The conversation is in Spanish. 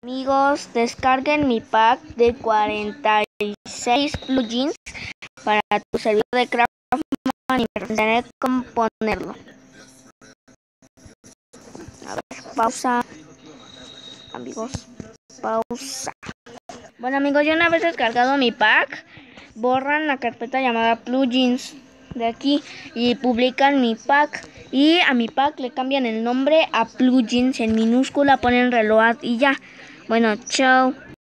Amigos, descarguen mi pack de 46 plugins para tu servidor de Craftman y me enseñaré cómo ponerlo. A ver, pausa. Amigos, pausa. Bueno amigos, ya una vez descargado mi pack, borran la carpeta llamada plugins de aquí y publican mi pack. Y a mi pack le cambian el nombre a plugins, en minúscula ponen reload y ya. Bueno, chao.